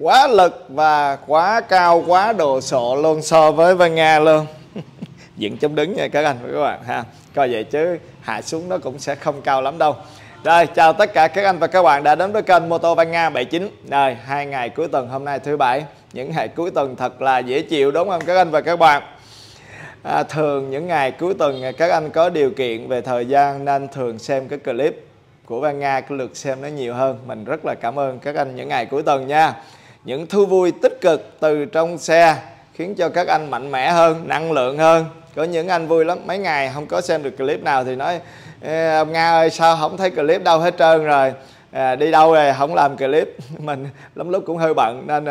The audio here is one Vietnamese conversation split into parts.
quá lực và quá cao, quá đồ sộ luôn so với Văn Nga luôn. Dựng chống đứng nha các anh và các bạn ha. Coi vậy chứ hạ xuống nó cũng sẽ không cao lắm đâu. Rồi, chào tất cả các anh và các bạn đã đến với kênh Mô tô Văn Nga 79. Rồi, 2 ngày cuối tuần, hôm nay thứ Bảy. Những ngày cuối tuần thật là dễ chịu đúng không các anh và các bạn? Thường những ngày cuối tuần các anh có điều kiện về thời gian nên thường xem cái clip của Văn Nga, cái lượt xem nó nhiều hơn. Mình rất là cảm ơn các anh những ngày cuối tuần nha. Những thú vui tích cực từ trong xe khiến cho các anh mạnh mẽ hơn, năng lượng hơn. Có những anh vui lắm, mấy ngày không có xem được clip nào thì nói ông Nga ơi sao không thấy clip đâu hết trơn rồi, đi đâu rồi không làm clip. Mình lắm lúc cũng hơi bận nên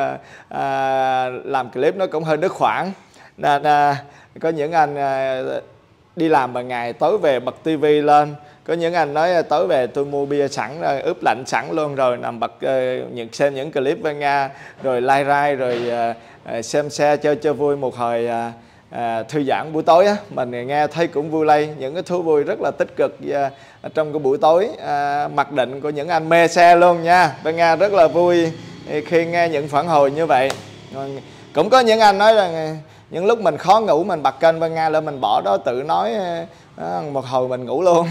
làm clip nó cũng hơi đứt khoảng. Nên có những anh đi làm bằng ngày tối về bật tivi lên. Có những anh nói tối về tôi mua bia sẵn rồi, ướp lạnh sẵn luôn rồi nằm bật xem những clip Văn Nga rồi like rai rồi xem xe chơi cho vui một hồi thư giãn buổi tối á. Mình nghe thấy cũng vui lây, những cái thú vui rất là tích cực trong cái buổi tối mặc định của những anh mê xe luôn nha. Văn Nga rất là vui khi nghe những phản hồi như vậy. Cũng có những anh nói là những lúc mình khó ngủ mình bật kênh Văn Nga lên mình bỏ đó tự nói một hồi mình ngủ luôn.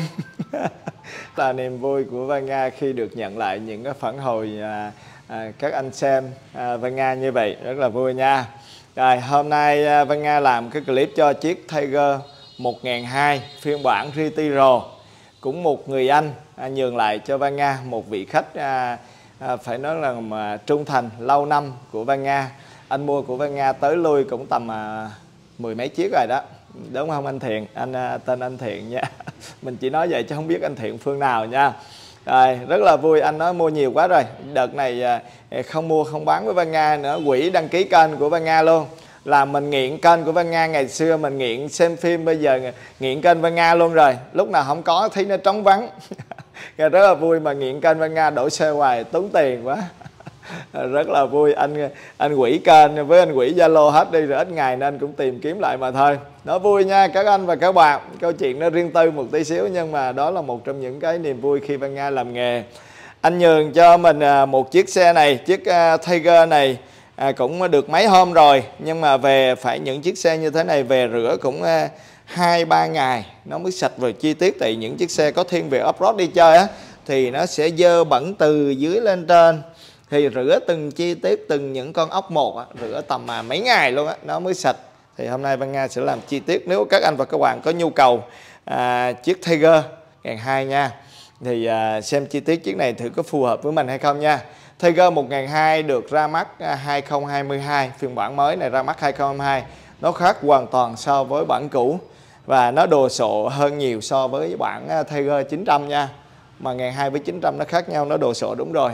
Là niềm vui của Văn Nga khi được nhận lại những cái phản hồi các anh xem Văn Nga như vậy, rất là vui nha. Rồi hôm nay Văn Nga làm cái clip cho chiếc Tiger 1002 phiên bản Retiro. Cũng một người anh nhường lại cho Văn Nga, một vị khách phải nói là mà trung thành lâu năm của Văn Nga. Anh mua của Văn Nga tới lui cũng tầm mười mấy chiếc rồi đó. Đúng không anh Thiện? Anh tên anh Thiện nha. Mình chỉ nói vậy chứ không biết anh Thiện phương nào nha. Rồi, rất là vui, anh nói mua nhiều quá rồi. Đợt này không mua không bán với Văn Nga nữa, hủy đăng ký kênh của Văn Nga luôn. Là mình nghiện kênh của Văn Nga, ngày xưa mình nghiện xem phim, bây giờ nghiện kênh Văn Nga luôn rồi. Lúc nào không có thấy nó trống vắng. Rất là vui mà nghiện kênh Văn Nga đổi xe hoài tốn tiền quá. Rất là vui, anh quỷ kênh với anh quỷ Zalo hết đi rồi, ít ngày nên cũng tìm kiếm lại mà thôi. Nó vui nha các anh và các bạn. Câu chuyện nó riêng tư một tí xíu nhưng mà đó là một trong những cái niềm vui khi Văn Nga làm nghề. Anh nhường cho mình một chiếc xe này, chiếc Tiger này cũng được mấy hôm rồi, nhưng mà về phải những chiếc xe như thế này về rửa cũng 2-3 ngày nó mới sạch rồi chi tiết. Tại những chiếc xe có thiên về off-road đi chơi á thì nó sẽ dơ bẩn từ dưới lên trên, thì rửa từng chi tiết từng những con ốc một rửa tầm mấy ngày luôn á nó mới sạch. Thì hôm nay Văn Nga sẽ làm chi tiết. Nếu các anh và các bạn có nhu cầu chiếc Tiger 1002 nha, thì xem chi tiết chiếc này thử có phù hợp với mình hay không nha. Tiger 1002 được ra mắt 2022, phiên bản mới này ra mắt 2022. Nó khác hoàn toàn so với bản cũ và nó đồ sộ hơn nhiều so với bản Tiger 900 nha. Mà 1002 với 900 nó khác nhau, nó đồ sộ đúng rồi.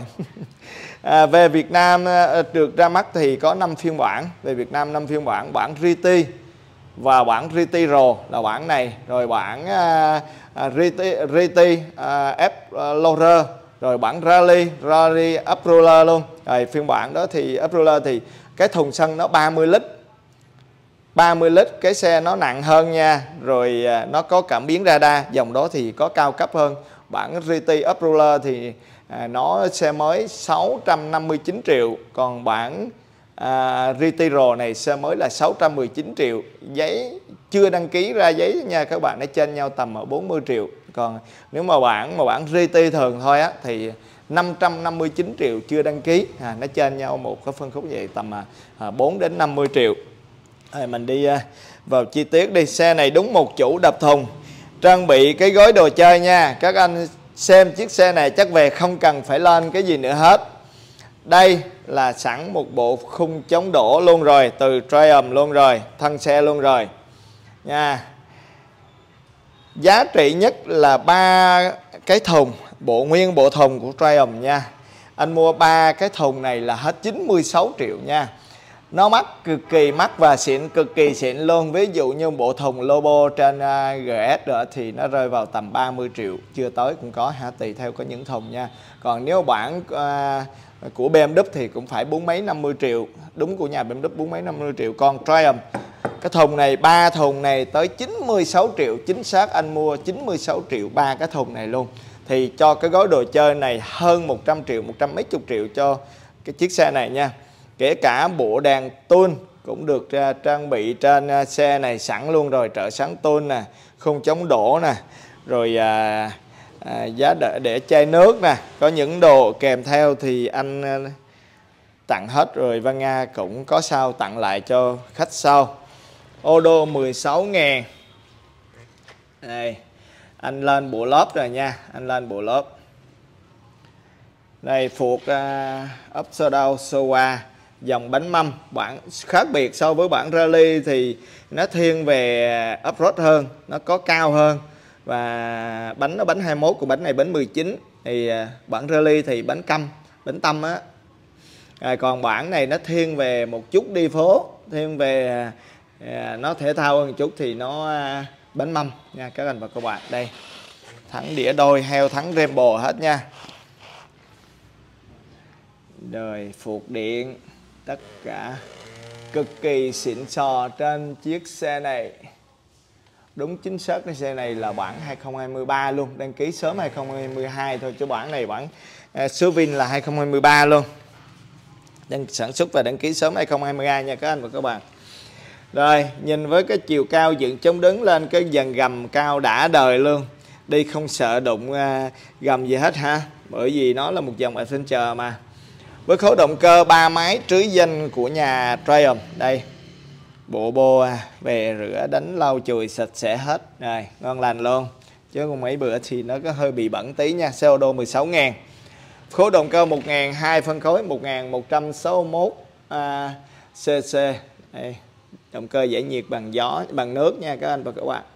Về Việt Nam được ra mắt thì có 5 phiên bản. Về Việt Nam 5 phiên bản: bản GT và bản Retiro là bản này, rồi bản GT Explorer, rồi bản Rally Explorer luôn. Rồi phiên bản đó thì Explorer thì cái thùng xăng nó 30 lít. 30 lít, cái xe nó nặng hơn nha. Rồi nó có cảm biến radar, dòng đó thì có cao cấp hơn. Bản GT Explorer thì nó xe mới 659 triệu. Còn bản Retiro này xe mới là 619 triệu. Giấy chưa đăng ký ra giấy nha các bạn, nó trên nhau tầm 40 triệu. Còn nếu mà bản GT thường thôi á thì 559 triệu chưa đăng ký, nó trên nhau một cái phân khúc vậy tầm 4 đến 50 triệu. Rồi mình đi vào chi tiết đi. Xe này đúng một chủ đập thùng, trang bị cái gói đồ chơi nha. Các anh xem chiếc xe này chắc về không cần phải lên cái gì nữa hết. Đây là sẵn một bộ khung chống đổ luôn rồi, từ Triumph luôn rồi, thân xe luôn rồi nha. Giá trị nhất là 3 cái thùng, nguyên bộ thùng của Triumph nha. Anh mua 3 cái thùng này là hết 96 triệu nha. Nó mắc, cực kỳ mắc và xịn, cực kỳ xịn luôn. Ví dụ như bộ thùng Lobo trên GS rồi thì nó rơi vào tầm 30 triệu, chưa tới cũng có ha, tùy theo có những thùng nha. Còn nếu bản của BMW thì cũng phải 40 mấy 50 triệu, đúng của nhà BMW 40 mấy 50 triệu. Còn Triumph cái thùng này, 3 thùng này tới 96 triệu, chính xác anh mua 96 triệu 3 cái thùng này luôn. Thì cho cái gói đồ chơi này hơn 100 triệu, 100 mấy chục triệu cho cái chiếc xe này nha. Kể cả bộ đèn tune cũng được trang bị trên xe này sẵn luôn rồi, trợ sáng tune nè, khung chống đổ nè, rồi giá để chai nước nè, có những đồ kèm theo thì anh tặng hết rồi. Văn Nga cũng có sao tặng lại cho khách sau. Ô đô 16.000. Đây, anh lên bộ lốp rồi nha, anh lên bộ lốp. Đây phuộc upside down Showa, dòng bánh mâm. Bản khác biệt so với bản rally thì nó thiên về off-road hơn, nó có cao hơn, và bánh nó bánh 21, của bánh này bánh 19. Thì bản rally thì bánh căm, bánh tâm á. Còn bản này nó thiên về một chút đi phố, thiên về nó thể thao hơn một chút thì nó bánh mâm nha các anh và các bạn. Đây thắng đĩa đôi, heo thắng Rainbow hết nha. Rồi phuộc điện, tất cả cực kỳ xịn sò trên chiếc xe này. Đúng chính xác cái xe này là bản 2023 luôn, đăng ký sớm 2022 thôi, chứ bản này bản số VIN là 2023 luôn. Sản xuất và đăng ký sớm 2022 nha các anh và các bạn. Rồi nhìn với cái chiều cao dựng chống đứng lên, cái dàn gầm cao đã đời luôn, đi không sợ đụng gầm gì hết ha, bởi vì nó là một dòng Adventure mà. Với khối động cơ 3 máy trứ danh của nhà Triumph. Đây bộ bô về rửa đánh lau chùi sạch sẽ hết rồi, ngon lành luôn, chứ không mấy bữa thì nó có hơi bị bẩn tí nha. Xe ô tô 16.000, khối động cơ 1.200 phân khối 1161 cc. Đây, động cơ giải nhiệt bằng gió, bằng nước nha các anh và các bạn.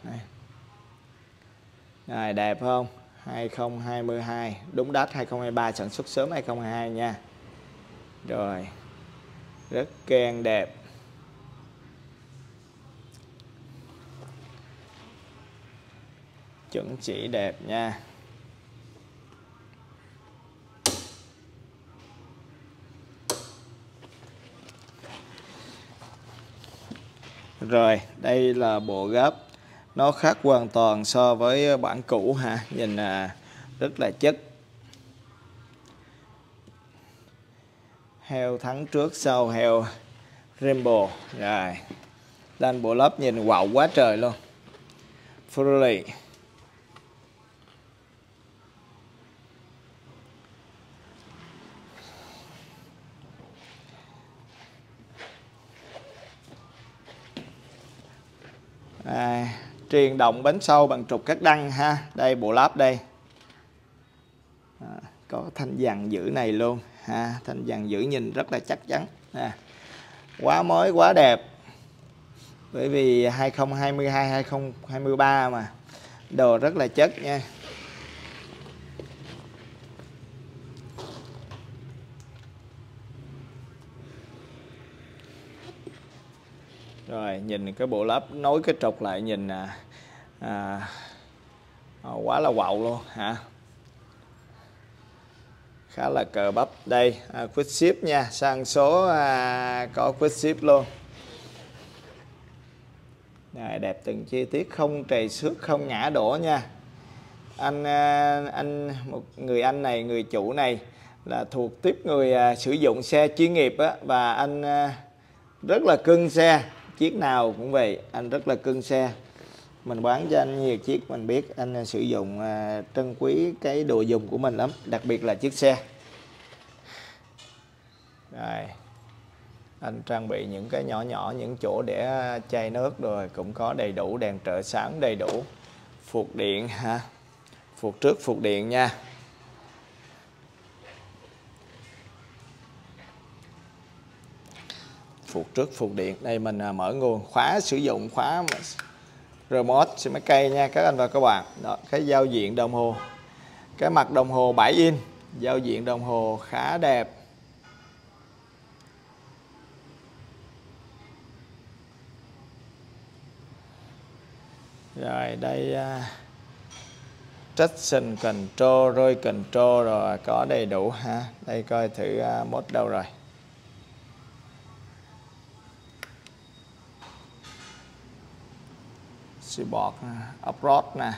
Này đẹp không? 2022, đúng đắt 2023, sản xuất sớm 2022 nha. Rồi rất keng đẹp. Chuẩn chỉ đẹp nha. Rồi đây là bộ gấp, nó khác hoàn toàn so với bản cũ ha, nhìn rất là chất. Heo thắng trước sau heo Rainbow. Rồi lên bộ lớp nhìn quạo quá trời luôn. Fully truyền động bánh sau bằng trục cắt đăng ha. Đây bộ láp đây, có thanh dàn giữ này luôn ha, thanh dàn giữ nhìn rất là chắc chắn, quá mới quá đẹp, bởi vì 2022 2023 mà, đồ rất là chất nha. Rồi nhìn cái bộ lắp nối cái trục lại nhìn quá là quạo luôn hả, khá là cờ bắp. Đây quick ship nha, sang số có quick ship luôn. Này, đẹp từng chi tiết, không trầy xước, không ngã đổ nha. Một người anh này, người chủ này là thuộc tiếp người sử dụng xe chuyên nghiệp á, và anh rất là cưng xe, chiếc nào cũng vậy, anh rất là cưng xe. Mình bán cho anh nhiều chiếc, mình biết anh sử dụng trân quý cái đồ dùng của mình lắm, đặc biệt là chiếc xe. Rồi anh trang bị những cái nhỏ nhỏ, những chỗ để chai nước rồi cũng có đầy đủ, đèn trợ sáng đầy đủ, phuộc điện ha, phuộc trước phuộc điện nha. Phuộc trước phuộc điện. Đây mình mở nguồn khóa, sử dụng khóa remote xe máy cây nha các anh và các bạn. Đó, cái giao diện đồng hồ, cái mặt đồng hồ 7 inch, giao diện đồng hồ khá đẹp. Rồi đây traction control, rồi control rồi có đầy đủ ha. Đây coi thử mode đâu rồi. Sport, off-road nè,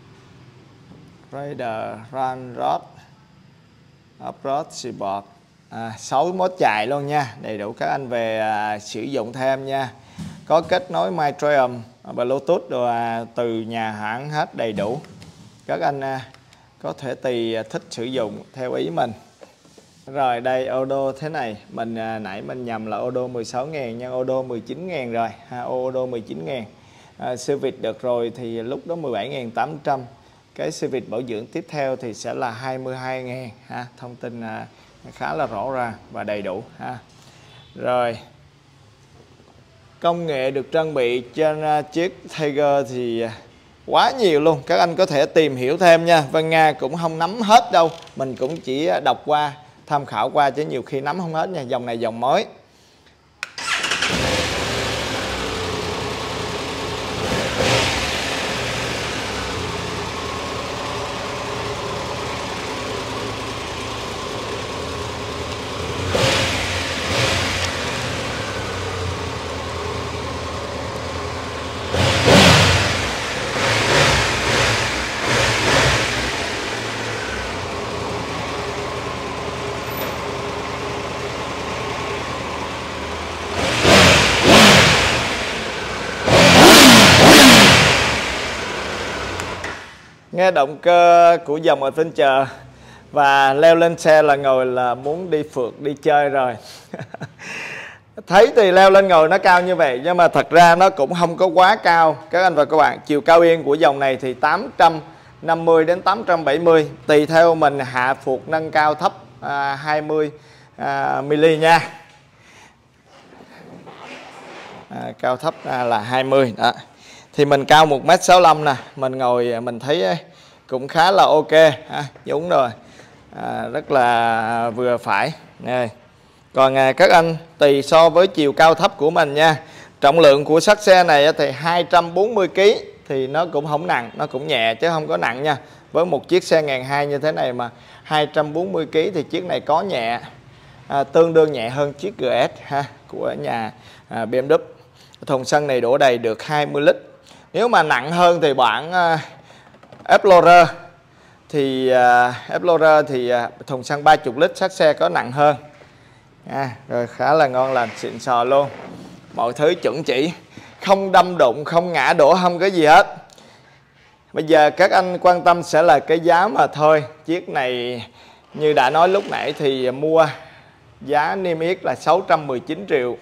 Raider, Run Road, off-road, sport, 61 chạy luôn nha, đầy đủ các anh về sử dụng thêm nha. Có kết nối MyTriumph, Bluetooth rồi từ nhà hãng hết đầy đủ. Các anh có thể tùy thích sử dụng theo ý mình. Rồi đây Odo thế này, mình nãy mình nhầm là Odo 16.000 nhưng Odo 19.000 rồi ha, Odo 19.000. Service được rồi thì lúc đó 17.800. Cái service bảo dưỡng tiếp theo thì sẽ là 22.000 ha. Thông tin khá là rõ ràng và đầy đủ ha. Rồi công nghệ được trang bị trên chiếc Tiger thì quá nhiều luôn, các anh có thể tìm hiểu thêm nha. Vân Nga cũng không nắm hết đâu, mình cũng chỉ đọc qua, tham khảo qua chứ nhiều khi nắm không hết nha. Dòng này dòng mới. Nghe động cơ của dòng Adventure và leo lên xe là ngồi là muốn đi phượt đi chơi rồi. Thấy thì leo lên ngồi nó cao như vậy nhưng mà thật ra nó cũng không có quá cao các anh và các bạn. Chiều cao yên của dòng này thì 850 đến 870 tùy theo mình hạ phuộc nâng cao thấp 20 mm nha. Cao thấp là 20 đó. Thì mình cao 1m65 nè, mình ngồi mình thấy cũng khá là ok ha, đúng rồi, rất là vừa phải. Đây. Còn các anh tùy so với chiều cao thấp của mình nha. Trọng lượng của xác xe này thì 240 kg thì nó cũng không nặng, nó cũng nhẹ chứ không có nặng nha. Với một chiếc xe 1.200 như thế này mà 240 kg thì chiếc này có nhẹ, tương đương nhẹ hơn chiếc GS ha của nhà BMW. Thùng xăng này đổ đầy được 20 lít. Nếu mà nặng hơn thì bản Explorer thì thùng xăng 30 lít, xác xe có nặng hơn. Rồi khá là ngon lành, xịn sò luôn. Mọi thứ chuẩn chỉ, không đâm đụng, không ngã đổ, không có gì hết. Bây giờ các anh quan tâm sẽ là cái giá mà thôi. Chiếc này như đã nói lúc nãy thì mua giá niêm yết là 619 triệu.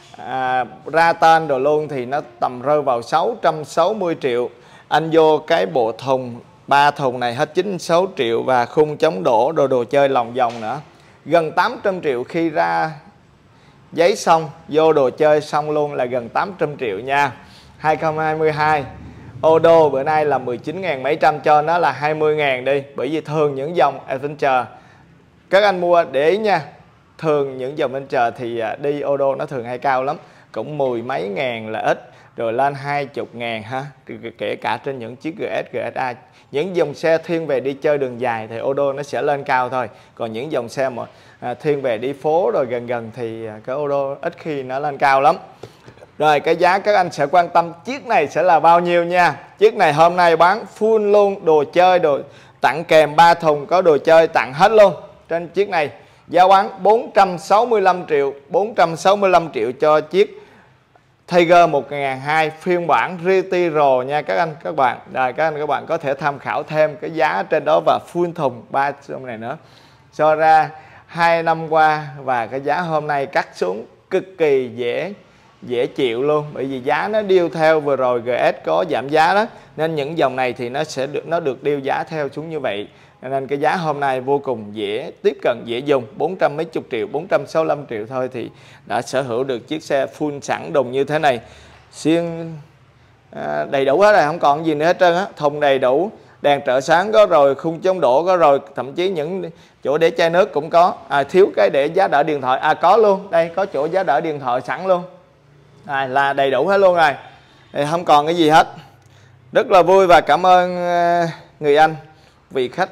Ra tên rồi luôn thì nó tầm rơi vào 660 triệu. Anh vô cái bộ thùng 3 thùng này hết 96 triệu và khung chống đổ đồ chơi lòng vòng nữa. Gần 800 triệu khi ra giấy xong, vô đồ chơi xong luôn là gần 800 triệu nha. 2022 Odo bữa nay là 19.000 mấy trăm, cho nó là 20.000 đi. Bởi vì thường những dòng Adventure các anh mua để ý nha, thường những dòng Adventure thì đi Odo nó thường hay cao lắm, cũng 10 mấy ngàn là ít, rồi lên 20 ngàn ha, kể cả trên những chiếc GS, GSA. Những dòng xe thiên về đi chơi đường dài thì Odo nó sẽ lên cao thôi. Còn những dòng xe mà thiên về đi phố rồi gần thì cái Odo ít khi nó lên cao lắm. Rồi cái giá các anh sẽ quan tâm chiếc này sẽ là bao nhiêu nha. Chiếc này hôm nay bán full luôn, đồ chơi, đồ tặng kèm 3 thùng có đồ chơi tặng hết luôn. Trên chiếc này giá bán 465 triệu, 465 triệu cho chiếc Tiger 1002 phiên bản Retiro nha các anh các bạn. Rồi các anh các bạn có thể tham khảo thêm cái giá trên đó và full thùng 3 trong này nữa. So ra 2 năm qua và cái giá hôm nay cắt xuống cực kỳ dễ chịu luôn, bởi vì giá nó điêu theo vừa rồi GS có giảm giá đó, nên những dòng này thì nó được điêu giá theo xuống như vậy, nên cái giá hôm nay vô cùng dễ tiếp cận, dễ dùng. 400 mấy chục triệu, 465 triệu thôi thì đã sở hữu được chiếc xe full sẵn đùng như thế này, xuyên đầy đủ hết rồi, không còn gì nữa hết trơn á. Thùng đầy đủ, đèn trợ sáng có rồi, khung chống đổ có rồi, thậm chí những chỗ để chai nước cũng có. Thiếu cái để giá đỡ điện thoại có luôn, đây có chỗ giá đỡ điện thoại sẵn luôn. Là đầy đủ hết luôn rồi, thì không còn cái gì hết. Rất là vui và cảm ơn người anh vị khách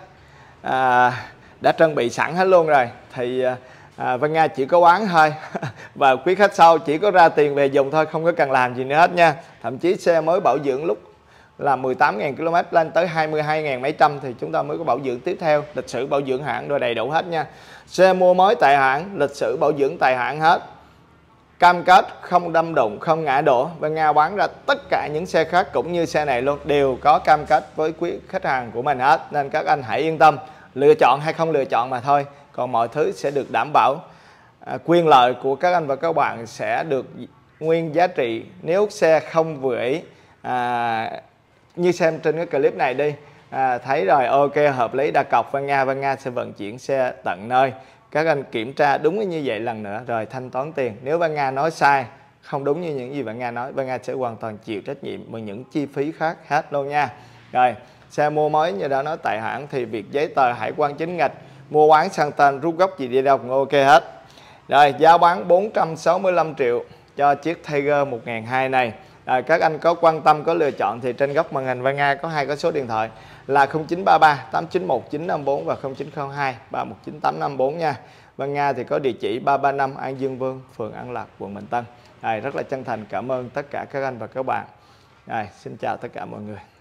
đã trang bị sẵn hết luôn rồi. Thì Vân Nga chỉ có bán thôi và quý khách sau chỉ có ra tiền về dùng thôi, không có cần làm gì nữa hết nha. Thậm chí xe mới bảo dưỡng là 18.000 km lên tới 22.000 mấy trăm thì chúng ta mới có bảo dưỡng tiếp theo. Lịch sử bảo dưỡng hãng rồi đầy đủ hết nha. Xe mua mới tại hãng, lịch sử bảo dưỡng tại hãng hết, cam kết không đâm đụng, không ngã đổ. Bên Nga bán ra tất cả những xe khác cũng như xe này luôn, đều có cam kết với quý khách hàng của mình hết, nên các anh hãy yên tâm, lựa chọn hay không lựa chọn mà thôi, còn mọi thứ sẽ được đảm bảo. Quyền lợi của các anh và các bạn sẽ được nguyên giá trị nếu xe không vừa ý. Như xem trên cái clip này đi, thấy rồi ok hợp lý, đặt cọc Văn Nga sẽ vận chuyển xe tận nơi. Các anh kiểm tra đúng như vậy lần nữa rồi thanh toán tiền. Nếu Văn Nga nói sai, không đúng như những gì Văn Nga nói, Văn Nga sẽ hoàn toàn chịu trách nhiệm với những chi phí khác hết luôn nha. Rồi, xe mua mới như đã nói tại hãng thì việc giấy tờ hải quan chính ngạch, mua bán sang tên rút gốc gì đi đâu cũng ok hết. Rồi, giá bán 465 triệu cho chiếc Tiger 1200 này. Các anh có quan tâm, có lựa chọn thì trên góc màn hình Văn Nga có hai cái số điện thoại là 0933 891 954 và 0902 319 854 nha. Văn Nga thì có địa chỉ 335 An Dương Vương, phường An Lạc, quận Bình Tân. Rất là chân thành cảm ơn tất cả các anh và các bạn. Xin chào tất cả mọi người.